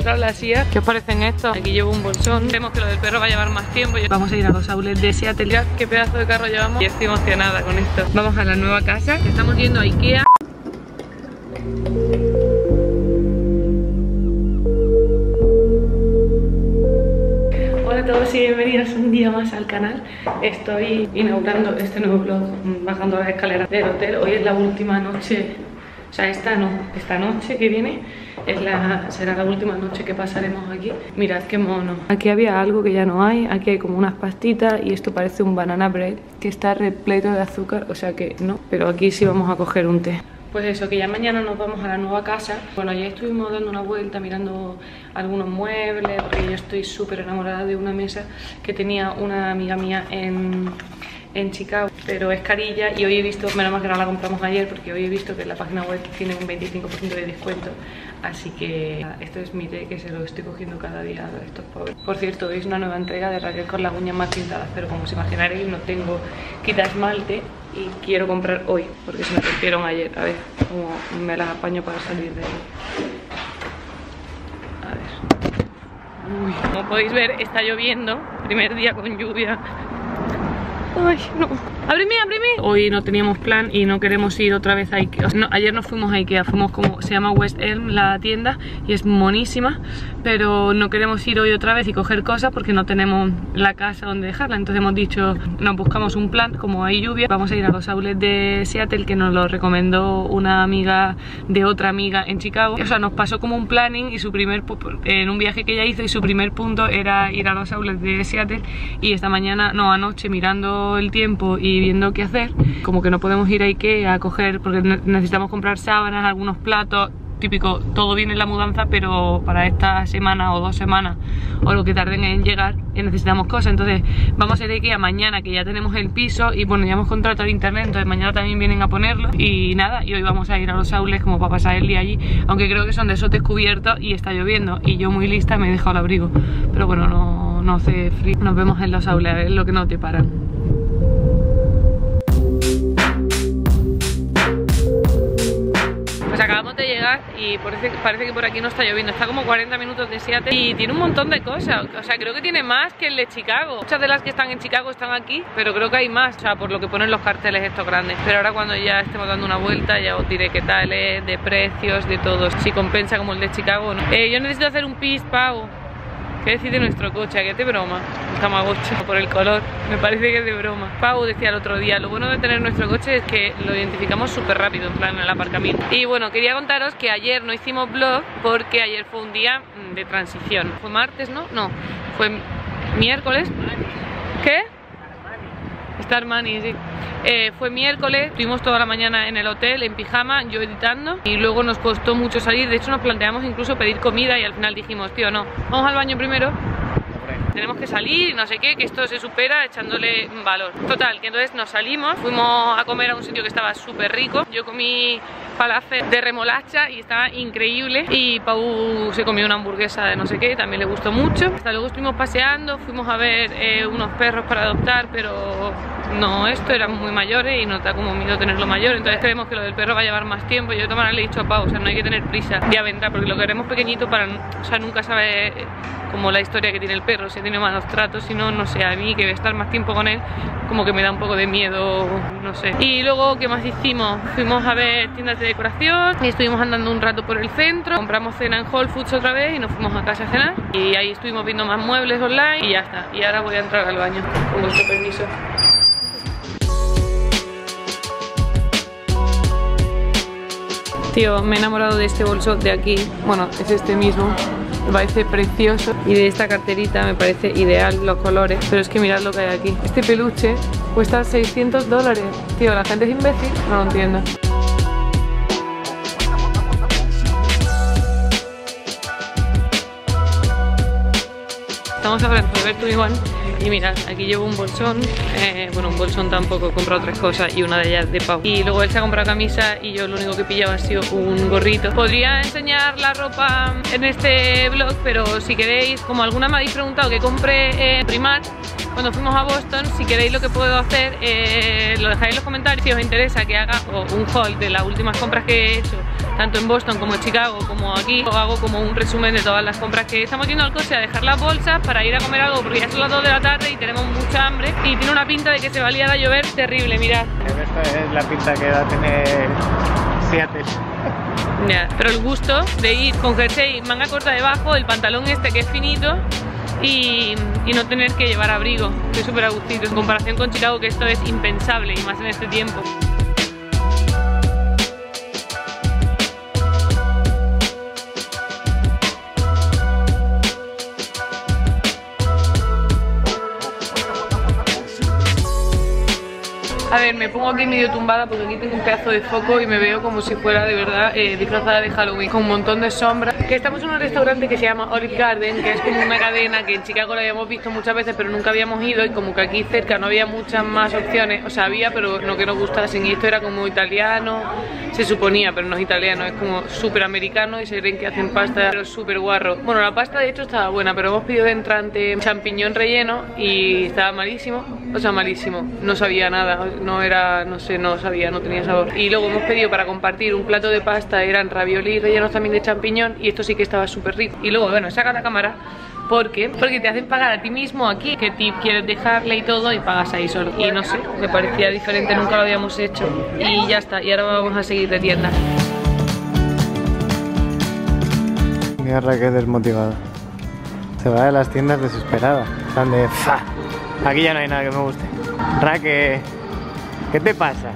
encontrado la silla. ¿Qué os parecen estos? Aquí llevo un bolsón. Vemos que lo del perro va a llevar más tiempo. Vamos a ir a los outlets de Seattle. Ya, qué pedazo de carro llevamos. Y estoy emocionada con esto. Vamos a la nueva casa. Estamos yendo a Ikea. Hola a todos y bienvenidos un día más al canal. Estoy inaugurando este nuevo vlog, bajando las escaleras del hotel. Hoy es la última noche, o sea, esta noche que viene será la última noche que pasaremos aquí. Mirad qué mono. Aquí había algo que ya no hay. Aquí hay como unas pastitas y esto parece un banana bread que está repleto de azúcar, o sea que no. Pero aquí sí vamos a coger un té. Pues eso, que ya mañana nos vamos a la nueva casa. Bueno, ya estuvimos dando una vuelta mirando algunos muebles, porque yo estoy súper enamorada de una mesa que tenía una amiga mía en Chicago, pero es carilla y hoy he visto, menos mal que no la compramos ayer, porque hoy he visto que en la página web tiene un 25% de descuento, así que esto es mi té, que se lo estoy cogiendo cada día a estos pobres. Por cierto, hoy es una nueva entrega de Raquel con las uñas más pintadas, pero como os imaginaréis no tengo quita esmalte y quiero comprar hoy, porque se me rompieron ayer. A ver cómo me las apaño para salir de ahí. A ver. Uy, como podéis ver está lloviendo, primer día con lluvia. Ay, no. ¡Ábreme, ábreme! Hoy no teníamos plan y no queremos ir otra vez a Ikea. No, ayer no fuimos a Ikea, fuimos como... Se llama West Elm la tienda y es monísima, pero no queremos ir hoy otra vez y coger cosas porque no tenemos la casa donde dejarla. Entonces hemos dicho, nos buscamos un plan, como hay lluvia, vamos a ir a los outlets de Seattle, que nos lo recomendó una amiga de otra amiga en Chicago. O sea, nos pasó como un planning y su primer... en un viaje que ella hizo, y su primer punto era ir a los outlets de Seattle. Y esta mañana, no, anoche, mirando el tiempo y viendo qué hacer, como que no podemos ir a Ikea a coger, porque necesitamos comprar sábanas, algunos platos, típico, todo viene en la mudanza, pero para esta semana o 2 semanas o lo que tarden en llegar necesitamos cosas. Entonces vamos a ir a Ikea mañana, que ya tenemos el piso y bueno, ya hemos contratado el internet, entonces mañana también vienen a ponerlo y nada, y hoy vamos a ir a los outlets como para pasar el día allí, aunque creo que son de esos descubiertos y está lloviendo y yo muy lista me he dejado el abrigo, pero bueno, no hace frío. Nos vemos en los outlets, a ver lo que nos deparan. Pues acabamos de llegar y parece que por aquí no está lloviendo. Está como 40 minutos de Seattle y tiene un montón de cosas. O sea, creo que tiene más que el de Chicago. Muchas de las que están en Chicago están aquí, pero creo que hay más, o sea, por lo que ponen los carteles estos grandes. Pero ahora cuando ya estemos dando una vuelta ya os diré qué tal es, de precios, de todo, si compensa como el de Chicago o no. Yo necesito hacer un pis, Pau. ¿Qué decís de nuestro coche? ¿Qué es de broma? Un Tamagotchi, por el color, me parece que es de broma. Pau decía el otro día, lo bueno de tener nuestro coche es que lo identificamos súper rápido, en plan en el aparcamiento. Y bueno, quería contaros que ayer no hicimos vlog porque ayer fue un día de transición. Fue martes, ¿no? No, fue miércoles. ¿Qué? Star Money, sí. Fue miércoles, estuvimos toda la mañana en el hotel en pijama, yo editando, y luego nos costó mucho salir. De hecho nos planteamos incluso pedir comida y al final dijimos, tío, no, vamos al baño primero, tenemos que salir y no sé qué, que esto se supera echándole valor. Total, que entonces nos salimos, fuimos a comer a un sitio que estaba súper rico. Yo comí falafel de remolacha y estaba increíble, y Pau se comió una hamburguesa de no sé qué, también le gustó mucho. Hasta luego estuvimos paseando, fuimos a ver unos perros para adoptar, pero no, eran muy mayores y nos da como miedo tenerlo mayor, entonces creemos que lo del perro va a llevar más tiempo. Yo de todas maneras le he dicho a Pau, o sea, no hay que tener prisa de aventar, porque lo queremos pequeñito para, o sea, nunca sabe como la historia que tiene el perro, si tiene malos tratos, si no, no sé, a mí que voy a estar más tiempo con él, como que me da un poco de miedo, no sé. Y luego, ¿qué más hicimos? Fuimos a ver tiendas de decoración y estuvimos andando un rato por el centro, compramos cena en Whole Foods otra vez y nos fuimos a casa a cenar, y ahí estuvimos viendo más muebles online y ya está. Y ahora voy a entrar al baño, con vuestro permiso. Tío, me he enamorado de este bolso de aquí, bueno, es este mismo, me parece precioso, y de esta carterita me parece ideal los colores, pero es que mirad lo que hay aquí. Este peluche cuesta $600, tío, la gente es imbécil, no lo entiendo. Estamos ahora en Roberto Iván y mirad, aquí llevo un bolsón, bueno, un bolsón tampoco, he comprado 3 cosas y una de ellas de Pau. Y luego él se ha comprado camisa y yo lo único que he pillado ha sido un gorrito. Podría enseñar la ropa en este vlog, pero si queréis, como alguna me habéis preguntado que compre Primark cuando fuimos a Boston, si queréis lo que puedo hacer, lo dejáis en los comentarios si os interesa que haga un haul de las últimas compras que he hecho tanto en Boston como en Chicago como aquí, hago como un resumen de todas las compras que estamos yendo al coche a dejar las bolsas para ir a comer algo porque ya son las 2 de la tarde y tenemos mucha hambre y tiene una pinta de que se va a liar a llover terrible, mirad. Esta es la pinta que va a tener Seattle. Yeah. Pero el gusto de ir con jersey, manga corta debajo, el pantalón este que es finito y no tener que llevar abrigo, estoy súper a gustito en comparación con Chicago, que esto es impensable y más en este tiempo. A ver, me pongo aquí medio tumbada porque aquí tengo un pedazo de foco y me veo como si fuera de verdad disfrazada de Halloween, con un montón de sombras. Que estamos en un restaurante que se llama Olive Garden, que es como una cadena que en Chicago la habíamos visto muchas veces pero nunca habíamos ido, y como que aquí cerca no había muchas más opciones, o sea había pero no que nos gustasen, y esto era como italiano, se suponía, pero no es italiano, es como súper americano y se creen que hacen pasta, pero súper guarro. Bueno, la pasta de hecho estaba buena, pero hemos pedido de entrante champiñón relleno y estaba malísimo, o sea malísimo, no sabía nada, no era, no sé, no sabía, no tenía sabor. Y luego hemos pedido para compartir un plato de pasta, eran ravioli rellenos también de champiñón, y esto sí que estaba súper rico. Y luego, bueno, saca la cámara porque te hacen pagar a ti mismo aquí qué tip quieres dejarle y todo, y pagas ahí solo. Y no sé, me parecía diferente, nunca lo habíamos hecho y ya está, y ahora vamos a seguir de tienda. Mira Raquel desmotivada, se va de las tiendas desesperada, están de ¡fa! Aquí ya no hay nada que me guste. Raquel, ¿qué te pasa?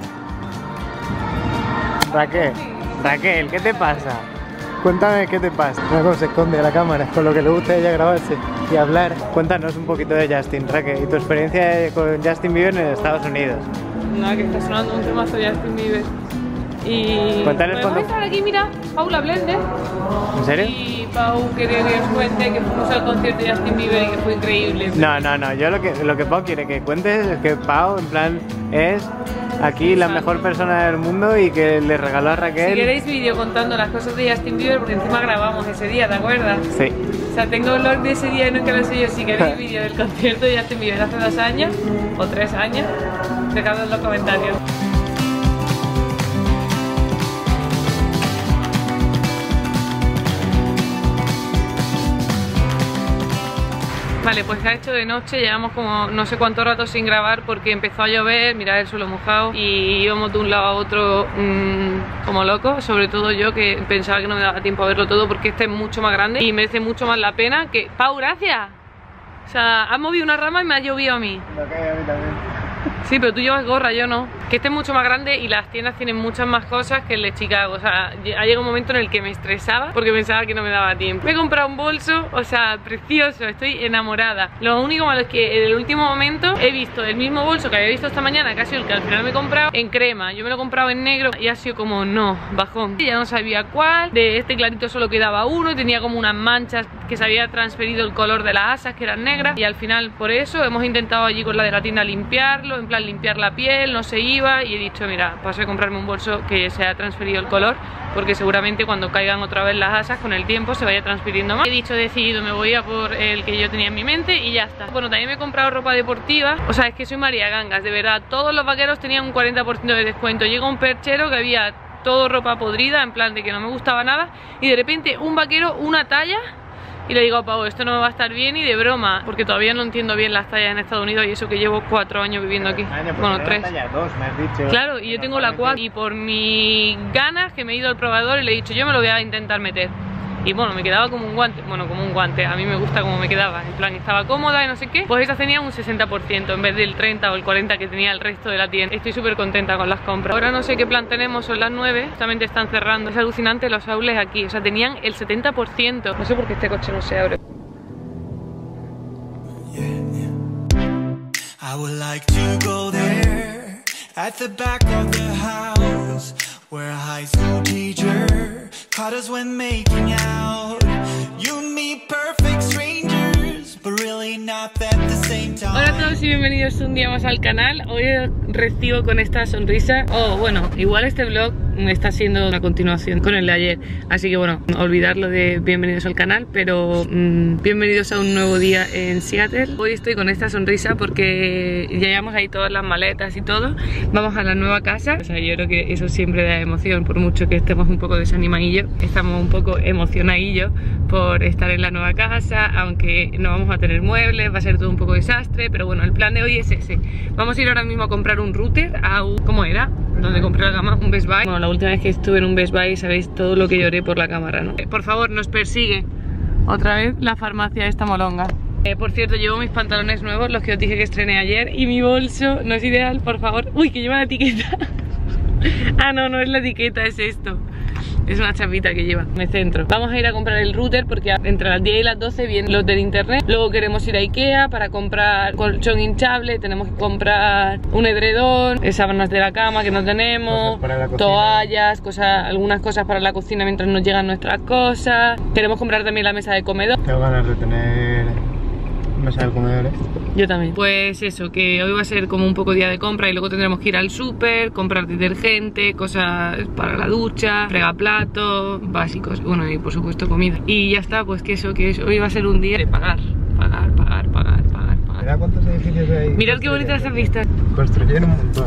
Raquel, ¿qué te pasa? Cuéntame qué te pasa. Mira cómo se esconde a la cámara, con lo que le gusta a ella grabarse y hablar. Cuéntanos un poquito de Justin, Raquel, y tu experiencia con Justin Bieber en Estados Unidos. Nada, que está sonando un temazo de Justin Bieber. Y cuéntales podemos estar aquí, mira, Paula Blende. ¿En serio? Y Pau quería que os cuente que fuimos al concierto de Justin Bieber y que fue increíble. No, yo lo que Pau quiere que cuentes es que Pau, en plan, es aquí la mejor persona del mundo y que le regaló a Raquel. Si queréis vídeo contando las cosas de Justin Bieber, porque encima grabamos ese día, ¿te acuerdas? Sí. O sea, tengo vlog de ese día y nunca lo sé yo. Si queréis vídeo del concierto de Justin Bieber hace 2 años o 3 años, dejadlo en los comentarios. Vale, pues se ha hecho de noche, llevamos como no sé cuánto rato sin grabar porque empezó a llover, mirad el suelo mojado y íbamos de un lado a otro como locos, sobre todo yo que pensaba que no me daba tiempo a verlo todo porque este es mucho más grande y merece mucho más la pena que... Pau, gracias. O sea, has movido una rama y me ha llovido a mí. Lo que hay a mí también. Sí, pero tú llevas gorra, yo no. Que este es mucho más grande y las tiendas tienen muchas más cosas que el de Chicago. O sea, ha llegado un momento en el que me estresaba porque pensaba que no me daba tiempo. Me he comprado un bolso, o sea, precioso, estoy enamorada. Lo único malo es que en el último momento he visto el mismo bolso que había visto esta mañana, que ha sido el que al final me he comprado, en crema. Yo me lo he comprado en negro y ha sido como, no, bajón. Ya no sabía cuál, de este clarito solo quedaba uno, tenía como unas manchas que se había transferido el color de las asas, que eran negras. Y al final, por eso, hemos intentado allí con la de la tienda limpiarlo, en plan limpiar la piel, no se iba, y he dicho, mira, paso a comprarme un bolso que se ha transferido el color, porque seguramente cuando caigan otra vez las asas con el tiempo se vaya transfiriendo más. He dicho, decidido, me voy a por el que yo tenía en mi mente y ya está. Bueno, también me he comprado ropa deportiva, o sea, es que soy María Gangas, de verdad, todos los vaqueros tenían un 40% de descuento. Llega un perchero que había todo ropa podrida, en plan de que no me gustaba nada, y de repente un vaquero, una talla. Y le digo a Pau, esto no me va a estar bien, y de broma, porque todavía no entiendo bien las tallas en Estados Unidos y eso que llevo 4 años viviendo aquí. Bueno, 3. Talla 2, me has dicho. Claro, y yo tengo la 4 y por mis ganas que me he ido al probador y le he dicho, yo me lo voy a intentar meter. Y bueno, me quedaba como un guante, bueno, como un guante, a mí me gusta como me quedaba, en plan estaba cómoda y no sé qué. Pues esa tenía un 60% en vez del 30 o el 40 que tenía el resto de la tienda. Estoy súper contenta con las compras. Ahora no sé qué plan tenemos, son las 9, justamente están cerrando. Es alucinante los outlets aquí, o sea, tenían el 70%. No sé por qué este coche no se abre. I would like to go there at the back of the house where a high school teacher caught us when making out. You and me, perfect strangers, but really not at the same time. Hola a todos y bienvenidos un día más al canal. Hoy os recibo con esta sonrisa. Oh, bueno, igual este vlog está siendo una continuación con el de ayer. Así que bueno, olvidarlo de bienvenidos al canal, pero bienvenidos a un nuevo día en Seattle. Hoy estoy con esta sonrisa porque ya llevamos ahí todas las maletas y todo. Vamos a la nueva casa. O sea, yo creo que eso siempre da emoción, por mucho que estemos un poco desanimadillos. Estamos un poco emocionadillos por estar en la nueva casa, aunque no vamos a tener muebles, va a ser todo un poco desastre, pero bueno, el plan de hoy es ese. Vamos a ir ahora mismo a comprar un router a un... ¿cómo era? Donde compré la cámara, un Best Buy. Bueno, la última vez que estuve en un Best Buy sabéis todo lo que lloré por la cámara, ¿no? Por favor, nos persigue otra vez la farmacia esta molonga. Por cierto, llevo mis pantalones nuevos, los que os dije que estrené ayer, y mi bolso no es ideal, por favor. Uy, que lleva la etiqueta. Ah, no, no es la etiqueta, es esto. Es una chapita que lleva. Me centro. Vamos a ir a comprar el router porque entre las 10 y las 12 vienen los del internet. Luego queremos ir a Ikea para comprar colchón hinchable. Tenemos que comprar un edredón, sábanas de la cama que no tenemos, toallas, algunas cosas para la cocina mientras nos llegan nuestras cosas. Queremos comprar también la mesa de comedor. Tengo ganas de tener mesa de comedor, ¿eh? Yo también. Pues eso, que hoy va a ser como un poco día de compra y luego tendremos que ir al súper, comprar detergente, cosas para la ducha, fregaplatos, básicos, bueno, y por supuesto comida. Y ya está, pues que eso, hoy va a ser un día de pagar. Mira cuántos edificios hay. Mirad qué bonitas esas vistas. Construyeron un montón.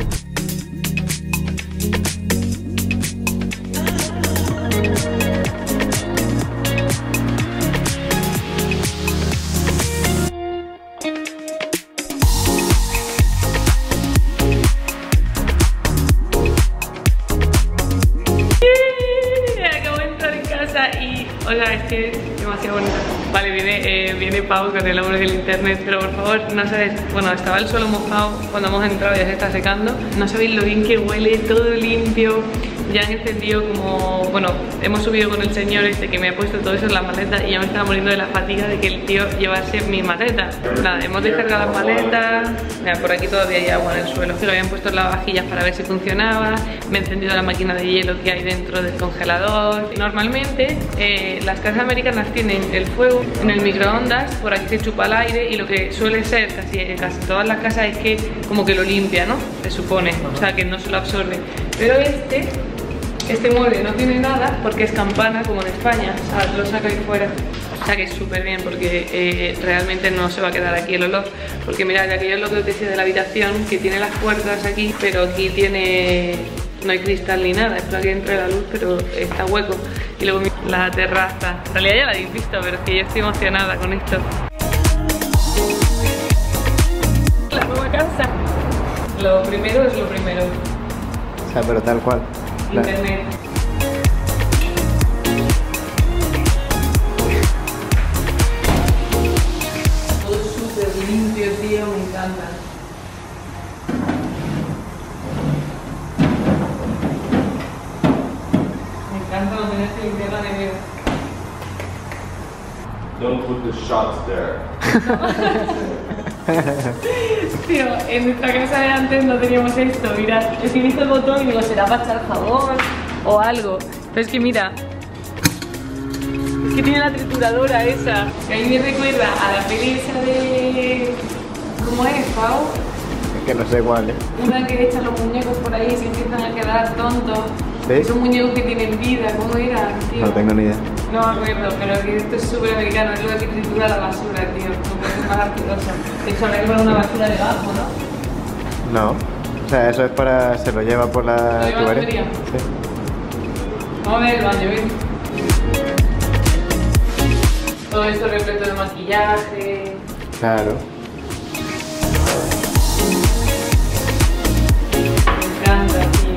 Y, o sea, es que es demasiado bonita. Vale, viene Pau con el hombre del internet, pero por favor, no sabes, bueno, estaba el suelo mojado cuando hemos entrado, ya se está secando. No sabéis lo bien que huele, todo limpio. Ya han encendido como, bueno, hemos subido con el señor este que me ha puesto todo eso en las maletas y ya me estaba muriendo de la fatiga de que el tío llevase mis maletas. Nada, hemos descargado las maletas. Mira, por aquí todavía hay agua en el suelo. Se lo habían puesto en las vajillas para ver si funcionaba. Me he encendido la máquina de hielo que hay dentro del congelador. Normalmente las casas americanas tienen el fuego en el microondas, por aquí se chupa el aire y lo que suele ser casi todas las casas es que como que lo limpia, ¿no? Se supone, o sea que no se lo absorbe. Pero este mueble no tiene nada porque es campana como en España, o sea, lo saca ahí fuera. O sea que es súper bien porque realmente no se va a quedar aquí el olor. Porque mirad, aquello es lo que os decía de la habitación, que tiene las puertas aquí, pero aquí no hay cristal ni nada, es para que entre la luz, pero está hueco. Y luego la terraza, en realidad ya la habéis visto, pero es que yo estoy emocionada con esto. La nueva casa. Lo primero es lo primero. O sea, pero tal cual. Internet. Todo súper limpio, tío, me encanta. Me encanta no tener que limpiar la nevera. Don't put the shots there. Tío, en nuestra casa de antes no teníamos esto, mirad. Es que he visto el botón y digo, será para echar jabón o algo. Pero es que mira, es que tiene la trituradora esa. Que a mí me recuerda a la peli esa de... ¿cómo es, Pau? Es que no sé cuál, ¿eh? Una que echan los muñecos por ahí y se empiezan a quedar tontos. ¿Sí? Esos muñecos que tienen vida, ¿cómo era, tío? No tengo ni idea. No me acuerdo, pero que esto es súper americano, es lo que tritura la basura, tío. No puede ser más asquerosa. De hecho, ahora hay para una basura de abajo, ¿no? No. O sea, eso es para... se lo lleva por la ¿Lo lleva la tubería. tubería? Sí. Vamos a ver el baño, ¿ves? Todo esto repleto de maquillaje. Claro. Me encanta, tío.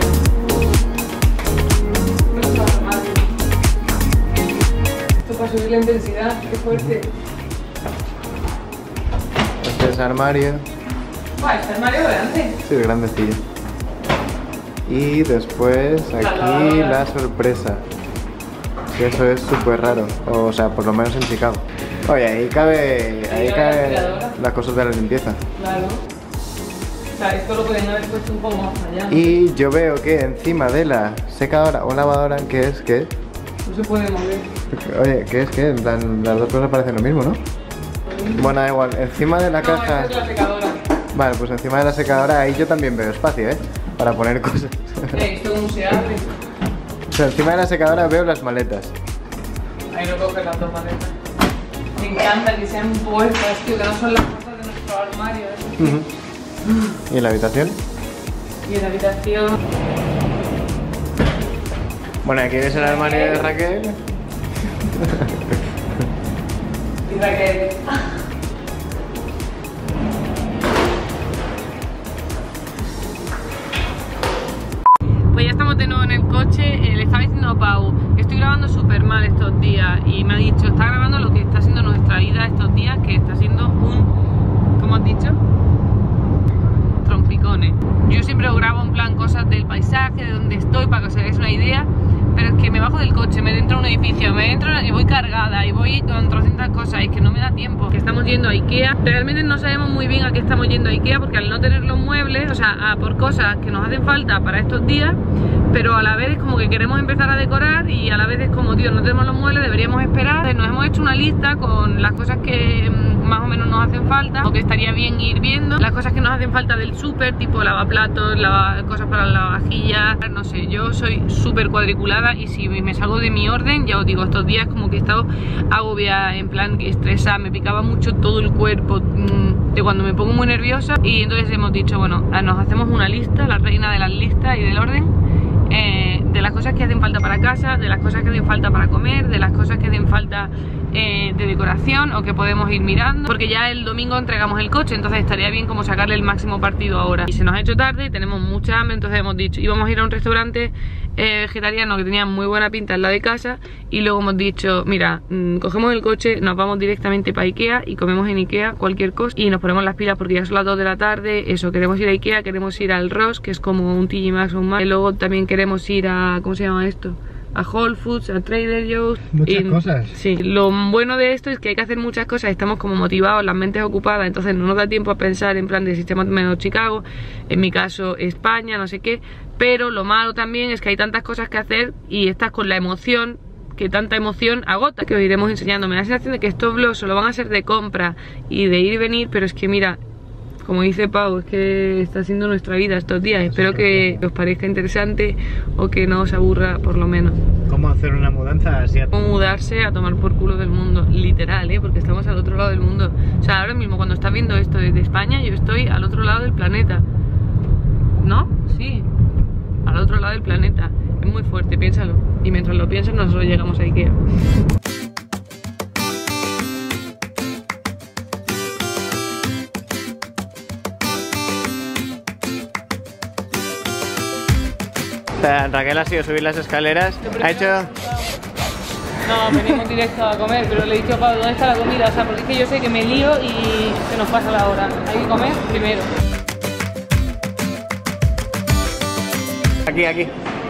Esto para subir la intensidad, qué fuerte. Este es armario. Este armario grande. Sí, grandecillo. Y después aquí la sorpresa. Que eso es súper raro. O sea, por lo menos en Chicago. Oye, ahí cabe las cosas de la limpieza. Claro. O sea, esto lo pueden haber puesto un poco más allá. Y yo veo que encima de la secadora o lavadora, ¿qué es? ¿Qué? No se puede mover. Oye, ¿qué es? ¿Qué? En plan, las dos cosas parecen lo mismo, ¿no? Bueno, da igual. Encima de la No, caja... esta es la secadora. Vale, pues encima de la secadora ahí yo también veo espacio, ¿eh? Para poner cosas. Esto cómo se abre. sea, encima de la secadora veo las maletas. Ahí lo coge las dos maletas. Me encanta que sean puertas, tío, que no son las cosas de nuestro armario. ¿Y en la habitación? Y en la habitación... Bueno, aquí ves el armario de Raquel. Y Raquel... Pues ya estamos de nuevo en el coche. Le estaba diciendo a Pau, estoy grabando súper mal estos días. Y me ha dicho, está grabando lo que está siendo nuestra vida estos días, que está siendo un... ¿Cómo has dicho? Trompicones. Yo siempre grabo en plan cosas del paisaje, de donde estoy, para que os hagáis una idea. Pero es que me bajo del coche, me entro a un edificio, me entro y voy cargada y voy con 300 cosas, y es que no me da tiempo. Que estamos yendo a Ikea. Realmente no sabemos muy bien a qué estamos yendo a Ikea, porque al no tener los muebles, o sea, a por cosas que nos hacen falta para estos días, pero a la vez es como que queremos empezar a decorar y a la vez es como, tío, no tenemos los muebles, deberíamos esperar. Entonces nos hemos hecho una lista con las cosas que más o menos nos hacen falta, o que estaría bien ir viendo. Las cosas que nos hacen falta del súper, tipo lavaplatos, cosas para la vajilla, no sé, yo soy súper cuadriculada y si me salgo de mi orden, ya os digo, estos días como que he estado agobiada, en plan estresada, me picaba mucho todo el cuerpo de cuando me pongo muy nerviosa. Y entonces hemos dicho, bueno, nos hacemos una lista, la reina de las listas y del orden, de las cosas que hacen falta para casa, de las cosas que hacen falta para comer, de las cosas que hacen falta de decoración o que podemos ir mirando, porque ya el domingo entregamos el coche, entonces estaría bien como sacarle el máximo partido ahora. Y se nos ha hecho tarde y tenemos mucha hambre, entonces hemos dicho, íbamos a ir a un restaurante vegetariano que tenía muy buena pinta en la de casa, y luego hemos dicho, mira, cogemos el coche, nos vamos directamente para Ikea y comemos en Ikea cualquier cosa y nos ponemos las pilas porque ya son las 2 de la tarde, eso, queremos ir a Ikea, queremos ir al Ross, que es como un TJ Maxx o un Max, y luego también queremos ir a, ¿cómo se llama esto? A Whole Foods, a Trader Joe's. Muchas cosas. Sí, lo bueno de esto es que hay que hacer muchas cosas, estamos como motivados, las mentes ocupadas, entonces no nos da tiempo a pensar en plan de sistema menos Chicago, en mi caso España, no sé qué. Pero lo malo también es que hay tantas cosas que hacer y estás con la emoción, que tanta emoción agota, que os iremos enseñando. Me da la sensación de que estos vlogs solo van a ser de compra y de ir y venir, pero es que mira, como dice Pau, es que está siendo nuestra vida estos días. Espero que os parezca interesante o que no os aburra, por lo menos. ¿Cómo hacer una mudanza así? Cómo mudarse a tomar por culo del mundo, literal, porque estamos al otro lado del mundo. O sea, ahora mismo cuando estás viendo esto desde España, yo estoy al otro lado del planeta. ¿No? Sí, al otro lado del planeta. Es muy fuerte, piénsalo. Y mientras lo piensas, nosotros llegamos a Ikea. Raquel ha sido subir las escaleras. Ha hecho... No, venimos directo a comer, pero le he dicho a Pablo, ¿dónde está la comida? O sea, porque es que yo sé que me lío y se nos pasa la hora. Hay que comer primero. Aquí.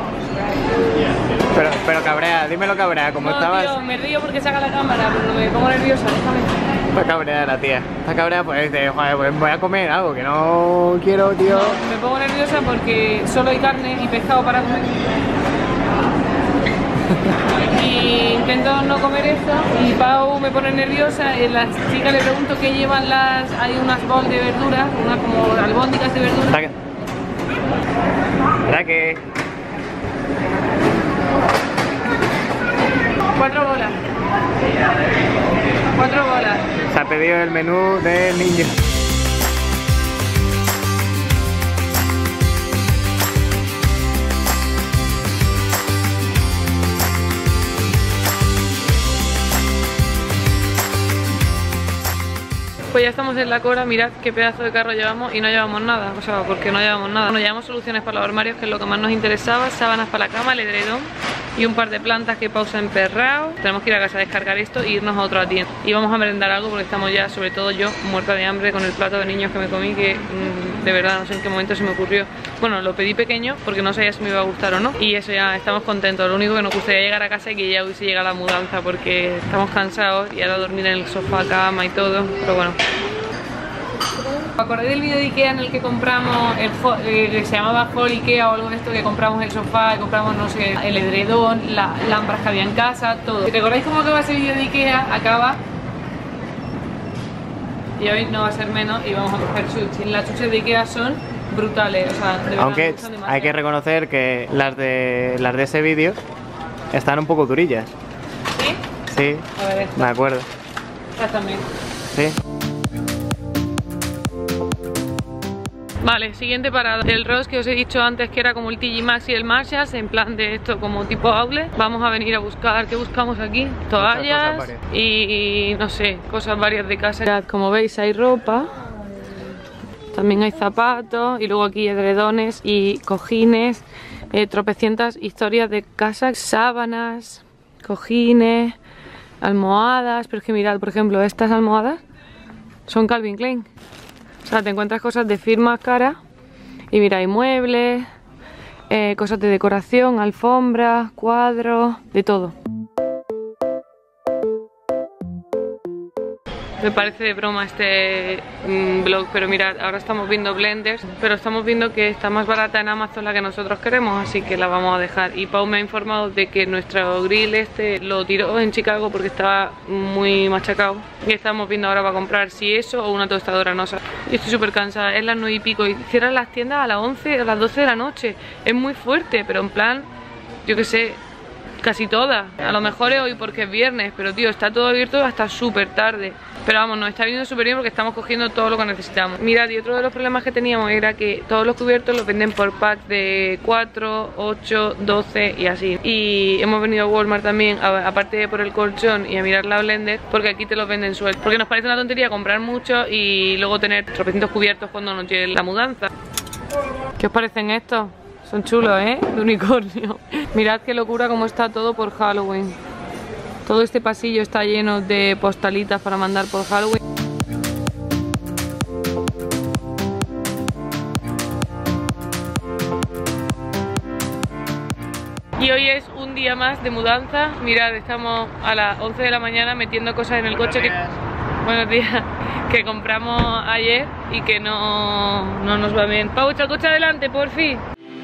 Pero cabrea, dímelo cabrea, como no, estabas. Tío, me río porque saca la cámara, pero me pongo nerviosa, déjame. Está cabreada la tía. Está cabreada, pues dice, joder, pues voy a comer algo que no quiero, tío. No, me pongo nerviosa porque solo hay carne y pescado para comer. Y intento no comer esto y Pau me pone nerviosa. Y la chica le pregunto qué llevan las... Hay unas bols de verduras, unas como albóndigas de verduras. Raquel. 4 bolas. 4 bolas. Se ha pedido el menú del niño. Pues ya estamos en la cola, mirad qué pedazo de carro llevamos y no llevamos nada. O sea, porque no llevamos nada. Bueno, llevamos soluciones para los armarios, que es lo que más nos interesaba, sábanas para la cama, el edredón y un par de plantas que Pau se ha emperrado. Tenemos que ir a casa a descargar esto e irnos a otra tienda. Y vamos a merendar algo porque estamos ya, sobre todo yo, muerta de hambre con el plato de niños que me comí, que de verdad no sé en qué momento se me ocurrió. Bueno, lo pedí pequeño porque no sabía si me iba a gustar o no. Y eso, ya estamos contentos. Lo único que nos gustaría llegar a casa y que ya hubiese llegado la mudanza, porque estamos cansados y ahora dormir en el sofá, cama y todo. Pero bueno. ¿Os acordáis del vídeo de Ikea en el que compramos que se llamaba Haul Ikea o algo de esto, que compramos el sofá, compramos, no sé, el edredón, las lámparas que había en casa, todo? Si recordáis cómo acaba ese vídeo de Ikea, acaba... Y hoy no va a ser menos y vamos a coger chuches. Las chuches de Ikea son brutales, o sea, de verdad. Aunque hay que reconocer que las de ese vídeo Están un poco durillas. ¿Sí? Sí, A ver, esta. me acuerdo. Esta también. Sí. Vale, siguiente parada. El Ross que os he dicho antes que era como el TG Maxx y el Marshalls, en plan de esto como tipo outlet. Vamos a venir a buscar, ¿qué buscamos aquí? Toallas y no sé, cosas varias de casa. Mirad, como veis hay ropa, también hay zapatos y luego aquí edredones y cojines, tropecientas historias de casa, sábanas, cojines, almohadas. Pero es que mirad, por ejemplo, estas almohadas son Calvin Klein. O sea, te encuentras cosas de firmas caras y mira, hay muebles, cosas de decoración, alfombras, cuadros, de todo. Me parece de broma este vlog, pero mirad, ahora estamos viendo blenders, pero estamos viendo que está más barata en Amazon la que nosotros queremos, así que la vamos a dejar. Y Pau me ha informado de que nuestro grill este lo tiró en Chicago porque estaba muy machacado. Y estamos viendo ahora para comprar si eso o una tostadora, no sé. Yo estoy súper cansada, es las 9 y pico y cierran las tiendas a las 11 o las 12 de la noche. Es muy fuerte, pero en plan, yo qué sé, casi todas. A lo mejor es hoy porque es viernes, pero tío, está todo abierto hasta súper tarde. Pero vamos, nos está viniendo súper bien porque estamos cogiendo todo lo que necesitamos. Mirad, y otro de los problemas que teníamos era que todos los cubiertos los venden por pack de 4, 8, 12 y así. Y hemos venido a Walmart también, aparte de por el colchón y a mirar la blender, porque aquí te los venden sueltos. Porque nos parece una tontería comprar mucho y luego tener tropecientos cubiertos cuando nos llegue la mudanza. ¿Qué os parecen estos? Son chulos, ¿eh? De unicornio. Mirad qué locura cómo está todo por Halloween. Todo este pasillo está lleno de postalitas para mandar por Halloween. Y hoy es un día más de mudanza. Mirad, estamos a las 11 de la mañana metiendo cosas en el coche que... Buenos días. Que compramos ayer y que no nos va bien. Pau, echa el coche adelante, por fin.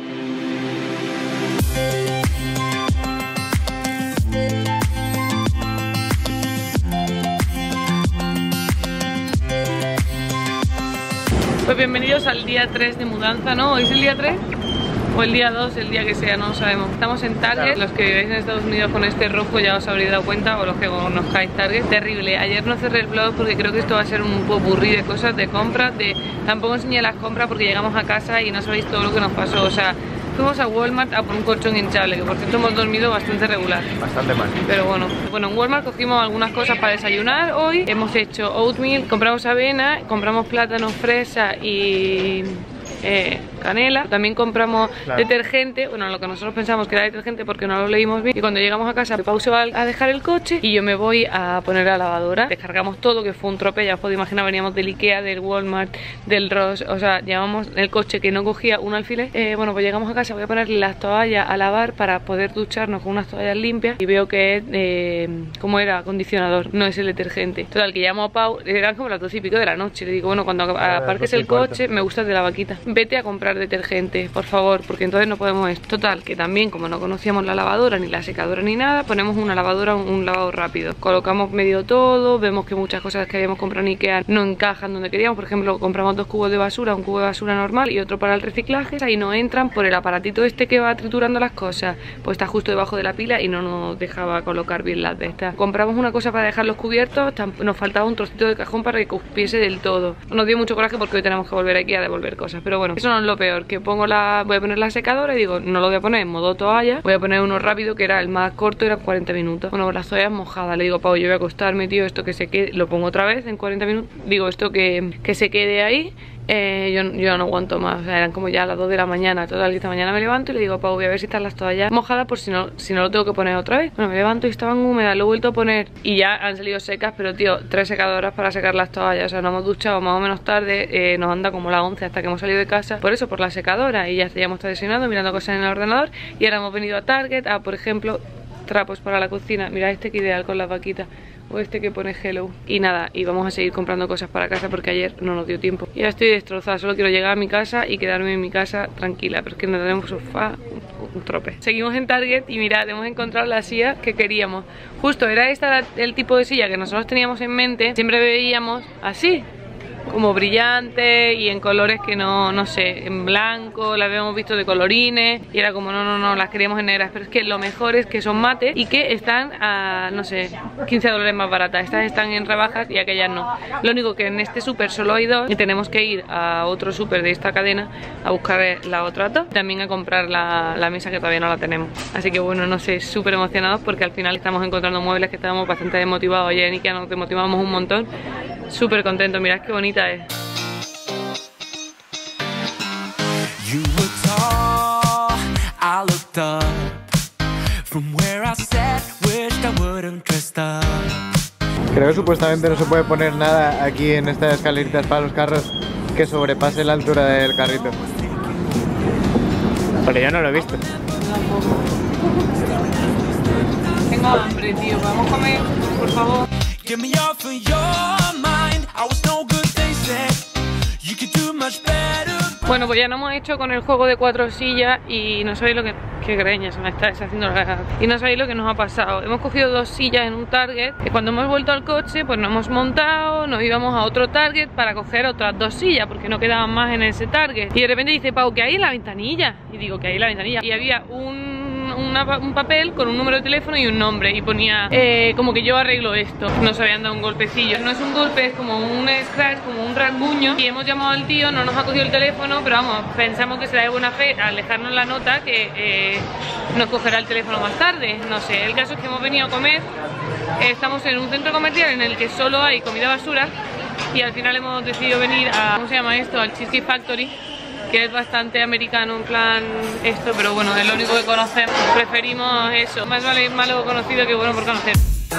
Pues bienvenidos al día 3 de mudanza, ¿no? ¿Hoy es el día 3? O el día 2, el día que sea, no lo sabemos. Estamos en Target, los que vivéis en Estados Unidos con este rojo ya os habréis dado cuenta, o los que conozcáis Target. Terrible, ayer no cerré el vlog porque creo que esto va a ser un popurrí de cosas, de compras, Tampoco enseñé las compras porque llegamos a casa y no sabéis todo lo que nos pasó, o sea... Fuimos a Walmart a por un colchón hinchable, que por cierto hemos dormido bastante regular. Bastante mal. Pero bueno, en Walmart cogimos algunas cosas para desayunar hoy. Hemos hecho oatmeal, compramos avena, compramos plátano, fresa y... canela. También compramos detergente, bueno, lo que nosotros pensamos que era detergente porque no lo leímos bien. Y cuando llegamos a casa, Pau se va a dejar el coche y yo me voy a poner a la lavadora. Descargamos todo, que fue un tropel, ya os podéis imaginar, veníamos del Ikea, del Walmart, del Ross, o sea, llevamos el coche que no cogía un alfiler. Bueno, pues llegamos a casa, voy a poner las toallas a lavar para poder ducharnos con unas toallas limpias y veo que es, ¿cómo era? Acondicionador, no es el detergente. Total, que llamo a Pau, eran como las 12 y pico de la noche, le digo, bueno, cuando aparques el coche, me gusta el de la vaquita. Vete a comprar detergente, por favor, porque entonces no podemos. Total, que también como no conocíamos la lavadora, ni la secadora, ni nada, ponemos una lavadora, un lavado rápido. Colocamos medio todo, vemos que muchas cosas que habíamos comprado en Ikea no encajan donde queríamos. Por ejemplo, compramos 2 cubos de basura, un cubo de basura normal y otro para el reciclaje. Ahí no entran por el aparatito este que va triturando las cosas, pues está justo debajo de la pila y no nos dejaba colocar bien las de estas. Compramos una cosa para dejar los cubiertos, nos faltaba un trocito de cajón para que cupiese del todo. Nos dio mucho coraje porque hoy tenemos que volver aquí a devolver cosas, pero bueno, eso no es lo peor, que voy a poner la secadora y digo, no lo voy a poner en modo toalla, voy a poner uno rápido que era el más corto, era 40 minutos. Bueno, las toallas mojadas, le digo, Pau, yo voy a acostarme, tío, esto que se quede, lo pongo otra vez en 40 minutos, digo, esto que se quede ahí. Yo no aguanto más, o sea, eran como ya las 2 de la mañana. Total, que esta mañana me levanto y le digo a Pau, voy a ver si están las toallas mojadas por si no lo tengo que poner otra vez. Bueno, me levanto y estaban húmedas, lo he vuelto a poner y ya han salido secas, pero tío, 3 secadoras para secar las toallas. O sea, nos hemos duchado más o menos tarde, nos anda como las 11 hasta que hemos salido de casa, por eso, por la secadora. Y ya hemos estado desayunando, mirando cosas en el ordenador y ahora hemos venido a Target a, por ejemplo, trapos para la cocina. Mira este que ideal con las vaquitas. O este que pone hello. Y nada, y vamos a seguir comprando cosas para casa porque ayer no nos dio tiempo. Ya estoy destrozada, solo quiero llegar a mi casa y quedarme en mi casa tranquila. Pero es que no tenemos sofá, un trope. Seguimos en Target y mirad, hemos encontrado la silla que queríamos. Justo, era esta el tipo de silla que nosotros teníamos en mente. Siempre veíamos así. como brillantes y en colores que no sé, en blanco, las habíamos visto de colorines y era como no, las queríamos en negras, pero es que lo mejor es que son mates y que están a, no sé, 15 dólares más baratas. Estas están en rebajas y aquellas no. Lo único que en este súper solo hay dos y tenemos que ir a otro súper de esta cadena a buscar la otra dos, también a comprar la mesa que todavía no la tenemos. Así que bueno, no sé, súper emocionados porque al final estamos encontrando muebles que estábamos bastante desmotivados. Ayer en Ikea nos desmotivamos un montón. Súper contentos, mirad qué bonita es. You were tall, I looked up from where I sat, wished I wouldn't dressed up. Creo que supuestamente no se puede poner nada aquí en estas escaleritas para los carros que sobrepase la altura del carrito. Pero yo no lo he visto. Tengo hambre, tío. ¿Podemos comer, por favor? Give me all for your mind. I was no good, they said. You could do much better. Bueno, pues ya nos hemos hecho con el juego de 4 sillas y no sabéis lo que... Qué greña, se me está deshaciendo la garganta. Y no sabéis lo que nos ha pasado. Hemos cogido 2 sillas en un Target y cuando hemos vuelto al coche, pues nos hemos montado, nos íbamos a otro Target para coger otras 2 sillas porque no quedaban más en ese Target. Y de repente dice, Pau, ¿qué hay en la ventanilla? Y digo, ¿qué hay en la ventanilla? Y había un papel con un número de teléfono y un nombre y ponía como que yo arreglo esto. Nos habían dado un golpecillo. No es un golpe, es como un scratch, como un rasguño. Y hemos llamado al tío, no nos ha cogido el teléfono, pero vamos, pensamos que será de buena fe al dejarnos la nota que nos cogerá el teléfono más tarde. No sé, el caso es que hemos venido a comer. Estamos en un centro comercial en el que solo hay comida basura y al final hemos decidido venir a, ¿cómo se llama esto? Al Cheesecake Factory, que es bastante americano en plan esto, pero bueno, es lo único que conocemos. Preferimos eso, más vale malo conocido que bueno por conocer.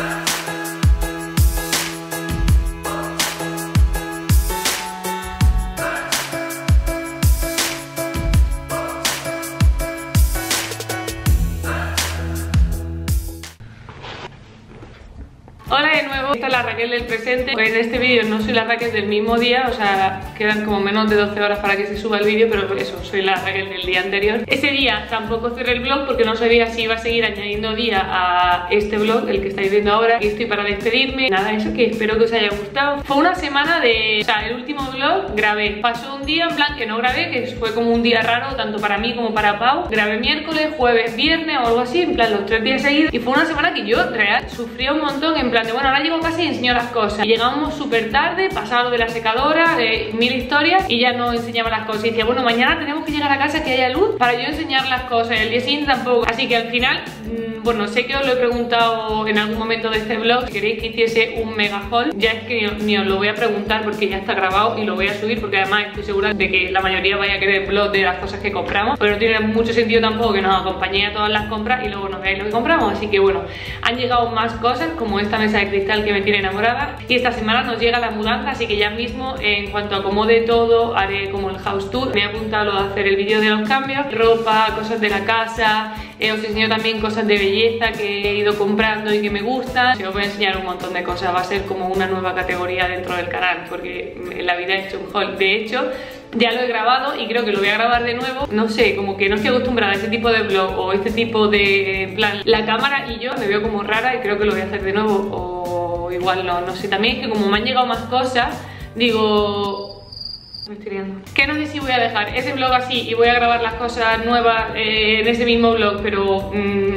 Hola de nuevo, esta es la Raquel del presente. En este vídeo no soy la Raquel del mismo día, o sea, quedan como menos de 12 horas para que se suba el vídeo, pero eso, soy la Raquel del día anterior. Ese día tampoco cerré el vlog porque no sabía si iba a seguir añadiendo día a este vlog, el que estáis viendo ahora. Y estoy para despedirme. Nada, eso, que espero que os haya gustado. Fue una semana de... O sea, el último vlog grabé. Pasó un día en plan que no grabé, que fue como un día raro, tanto para mí como para Pau. Grabé miércoles, jueves, viernes o algo así, en plan los 3 días seguidos. Y fue una semana que yo, real, sufrí un montón, en plan de, bueno, ahora llego a casa y enseño las cosas. Y llegamos súper tarde, pasaba lo de la secadora, de 1000 historias, y ya no enseñaba las cosas. Y decía, bueno, mañana tenemos que llegar a casa que haya luz para yo enseñar las cosas. Y el día siguiente tampoco. Así que al final, bueno, sé que os lo he preguntado en algún momento de este vlog, si queréis que hiciese un mega haul. Ya es que ni os lo voy a preguntar porque ya está grabado y lo voy a subir, porque además estoy segura de que la mayoría vaya a querer vlog de las cosas que compramos, pero no tiene mucho sentido tampoco que nos acompañéis a todas las compras y luego nos veáis lo que compramos. Así que bueno, han llegado más cosas como esta mesa de cristal que me tiene enamorada, y esta semana nos llega la mudanza, así que ya mismo en cuanto acomode todo haré como el house tour. Me he apuntado a hacer el vídeo de los cambios, ropa, cosas de la casa, os enseño también cosas de belleza que he ido comprando y que me gustan. Os voy a enseñar un montón de cosas, va a ser como una nueva categoría dentro del canal, porque en la vida he hecho un haul. De hecho, ya lo he grabado y creo que lo voy a grabar de nuevo. No sé, como que no estoy acostumbrada a este tipo de vlog o este tipo de, en plan, la cámara y yo me veo como rara y creo que lo voy a hacer de nuevo, o igual no sé. También es que como me han llegado más cosas, digo... Me estoy liando. Que no sé si voy a dejar ese vlog así y voy a grabar las cosas nuevas en ese mismo vlog, pero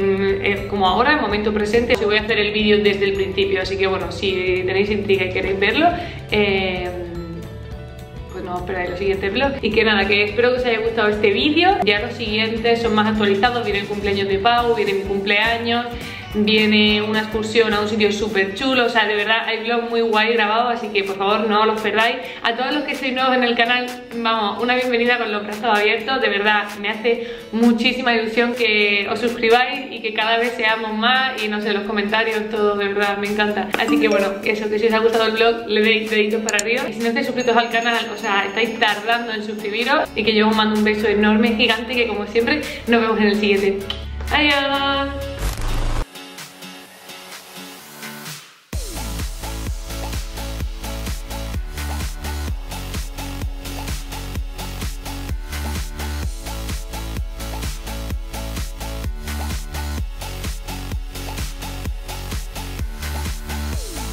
como ahora, en momento presente, voy a hacer el vídeo desde el principio. Así que bueno, si tenéis intriga y queréis verlo, pues no esperáis los siguientes vlogs. Y que nada, que espero que os haya gustado este vídeo. Ya los siguientes son más actualizados, viene el cumpleaños de Pau, viene mi cumpleaños, viene una excursión a un sitio súper chulo. O sea, de verdad hay vlogs muy guay grabados, así que por favor no os los perdáis. A todos los que sois nuevos en el canal, vamos, una bienvenida con los brazos abiertos. De verdad, me hace muchísima ilusión que os suscribáis y que cada vez seamos más, y no sé, los comentarios, todo, de verdad, me encanta. Así que bueno, eso, que si os ha gustado el vlog, le deis deditos para arriba. Y si no estáis suscritos al canal, o sea, estáis tardando en suscribiros, y que yo os mando un beso enorme, gigante, que como siempre, nos vemos en el siguiente. Adiós.